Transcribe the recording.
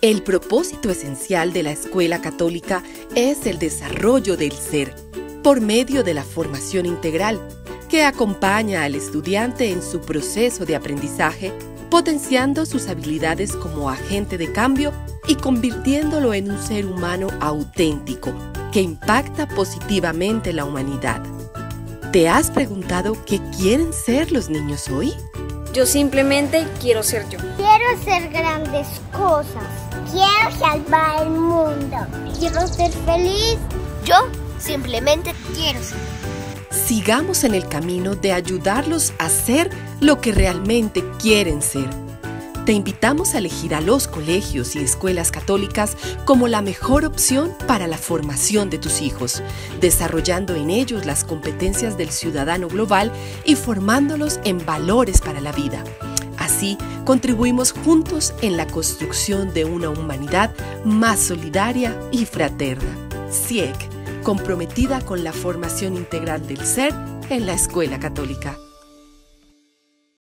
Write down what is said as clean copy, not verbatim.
El propósito esencial de la escuela católica es el desarrollo del ser, por medio de la formación integral, que acompaña al estudiante en su proceso de aprendizaje, potenciando sus habilidades como agente de cambio y convirtiéndolo en un ser humano auténtico, que impacta positivamente la humanidad. ¿Te has preguntado qué quieren ser los niños hoy? Yo simplemente quiero ser yo. Quiero hacer grandes cosas. Quiero salvar el mundo. Quiero ser feliz. Yo simplemente quiero ser. Sigamos en el camino de ayudarlos a ser lo que realmente quieren ser. Te invitamos a elegir a los colegios y escuelas católicas como la mejor opción para la formación de tus hijos, desarrollando en ellos las competencias del ciudadano global y formándolos en valores para la vida. Así, contribuimos juntos en la construcción de una humanidad más solidaria y fraterna. CIEC, comprometida con la formación integral del ser en la escuela católica.